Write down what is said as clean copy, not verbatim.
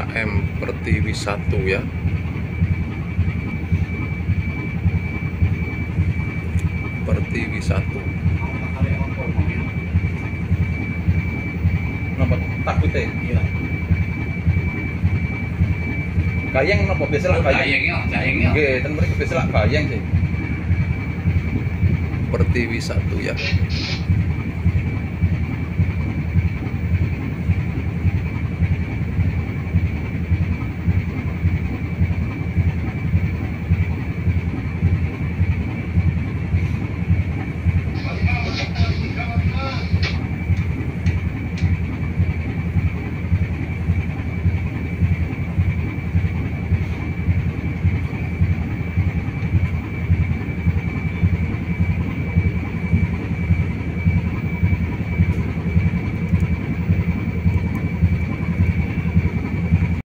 UMKM Pertiwi 1 ya. Pertiwi 1. Nomor takute. Iya. Gayeng napa biasa lah gayeng. Gayeng ya. Nggih, ten mriki biasa lah gayeng sih. Pertiwi 1 ya.